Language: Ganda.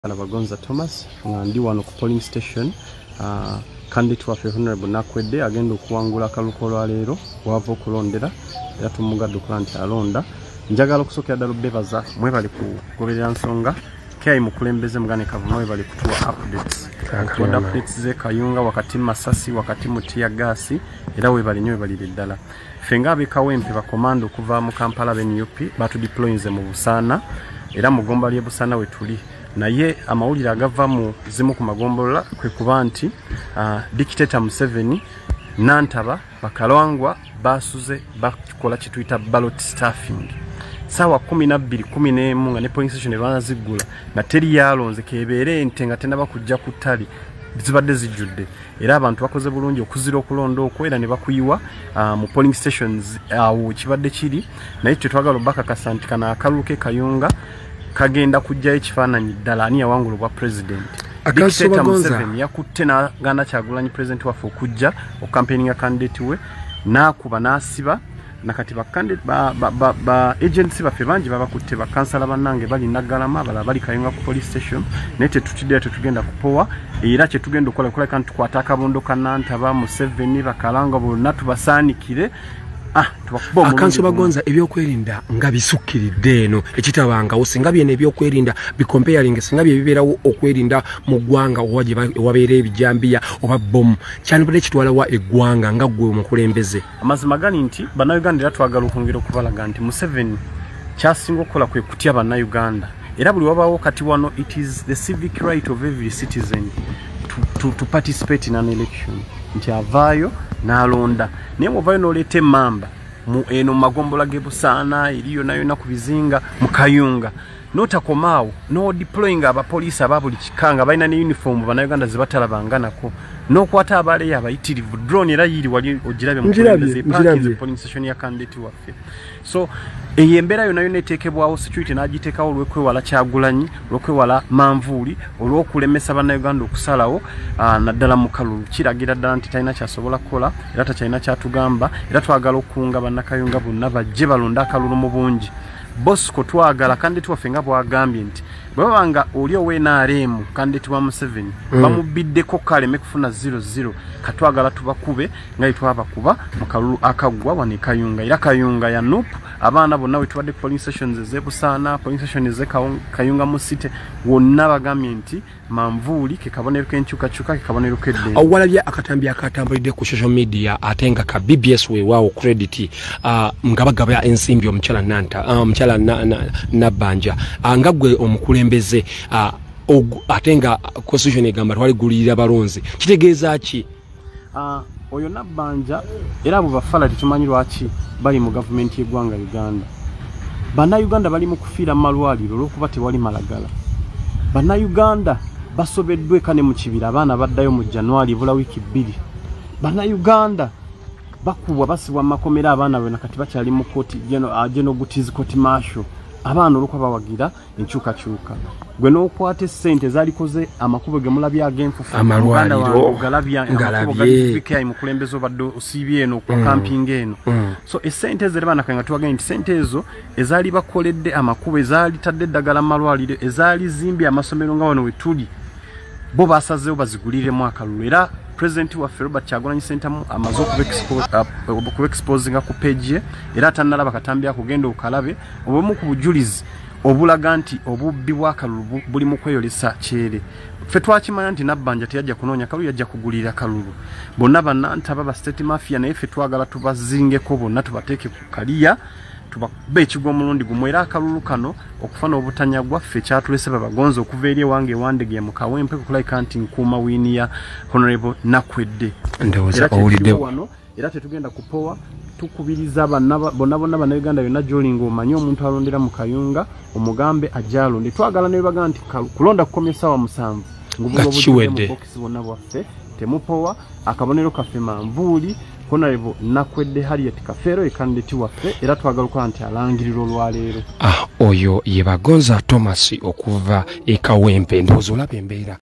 Bagonza Thomas ndi wano ku polling station candidate waffe Honorable Nakwedde agenda okuwangula akalukolo leero wava okulondera era tumugadduka nti alonda. Njagala okusokera ddala bebaza mwebali kugoberera nsonga KI mukulembeze mugane kavuma mwebali kutuwa updates ze Kayunga wakati Masasi wakati Mutia Gasi era webali nyo webali ddala fenga abekawempe bakomando okuva mu Kampala BNUP batu deployinze mu Busana era mugomba lye Busana wetuli naye amawulire agava mu zimu ku magombolola kwe kuba nti dictator Museveni Nantaba bakalwangwa basuze bakola kituyita ballot staffing sawa 12:11 nga ne polling station banazigula na teri yalonze kebere ente nga tena bakujja kutali zibadde zijjudde era abantu bakoze bulungi okuzira okulonda okwera ne bakuyiwa mu polling stations awo kibadde kiri naye twagala baka kasantika na akaluke Kayunga kagenda kujja ekifaananyi ddala ani yawangulu bwa president Dictator Museveni yakutte na gana kyagulanyi president wafu okujja okampaininga candidate we nakuba nasiba nakati ba candidate ba agency bafe banji babakutte ba kansala bannange bali nagalama bala bali Kayunga ku police station nete tutidde tugenda kupowa era kye tugenda okola kantu kwataka bondo kanantaba Museveni bakalanga bonna tubasaanikire akanso bagonza ebyokwerinda nga bisukkiridde eno ekitabanga osinga byene ebyokwerinda bikomparing singa biberawo okwerinda mu ggwanga wabeera ebijambiya oba bomu cyane bade kitwala wa eggwanga nga gwe omukulembeze amazima gani nti bannayuganda era twagala okwongera okubalaga nti Museveni kyasinga okukola kwe kutya bannayuganda era buli wabawo kati wano it is the civic right of every citizen to participate in an election nti avaayo nalonda naye muvayo nolete mamba mu eno magombola gebusana iliyo nayo na kubizinga mu Kayunga notakomaawo no deploying aba police ababuli kikanga baina ne uniform bannayuganda zibatalabangana no kwata abale yabayitirivu drone era yiri wali ogirabe mu polling station ya candidate waffe so eyembera yo nayo netekebwawo security nagitekawo lwekwe wala kyagulanyi lwekwe wala manvuli olwokulemesa bannayuganda okusalawo naddala mu kalulu kiragira ddala nti talina kyasobola kukola era takyalina kyatugamba era twagala okunga bannakayunga bonna bajje balonda akalulu mu bungi Bosco twagala candidate waffe nga bwagambye nti bwabanga oli owenaremu candidate wa Museveni bamubiddeko kaleme kufuna 00 katwagala tubakube nga twaba mu kalulu akagwa wane Kayunga era Kayunga ya NUP abaana bonna wetwadde polling stations zebusana polling stations ze Kayunga mu city wonna bagambye nti manvuli ke kabonero kenchuka ke kabonero kedde awalabya akatambi akatambulidde ku social media atenga ka BBS we wao credit ngabagaba ensimbi omuchala Nanta omuchala Nabanja ngagwe omukulembeze atenga constitution egamba twali gulira balonzi kitegeeza ki oyo Nabanja era abo bafala tumanyi lwaki bali mu government y'eggwanga Uganda bannayuganda bali mu kufiira malwaliro olwokuba tewali malagala bannayuganda basobeddwe kane mu kibira abaana baddayo mu January bula wiki 2 bannayuganda bakubwa basibwa makomera abaana bena kati bakyali mu koti geno gutizi koti marshal abaana olwokuba bawagira enkyuka gwe n'okwata sente zalikoze amakubo gemulabya agenfufu amalwaliro galabye mukulembeze obadde osibye eno kwa camping eno so esente zere bana kanga tuwagenda nti sente ezo ezali bakoledde amakubo ezali tadde eddagala malwaliro ezali zimbye amasomero nga wano wetuli bo basazeewo bazigulire mu akalulu era president wa Robert Kyagulanyi Center amazo ku exposing ku page era tanala bakatambya kugenda okalabe obumu ku bujulizi obulaga nti obubbi bwa kalulu buli mu kweyolesa kyere ffe twakimanya nti Nabanja teyajja kunoonya kalulu yajja kugulira kalulu bonna bannantaba ba state mafia naye ffe twagala tubazingeko bonna tubateeke ku kaliya tubabe ekigo omulundi gumu era akalulu kano okufana obutanyagwa ffe kyatulese babagonza okuva eri ewange ewandege mu Kawempe kukulika nti nkuuma wiini ya Honorable Nakwedde ndowooza owulidde era tetugenda kupowa tukubiriza bonna bannayuganda yonna gy'olinga omanyi omuntu alondera mu Kayunga omugambe ajalonde twagala ne baga nti kulonda kukomya ssaawa 7 ngakiwedde bokisi bonna bwaffe temupowa akabonero kaffe manvuuli Honorable Nakwedde Harriet Kafero candidate waffe era twagala okuba nti alangirira olwaleero oyo ye Bagonza Thomas okuva e Kawempe ndowooza olaba embeera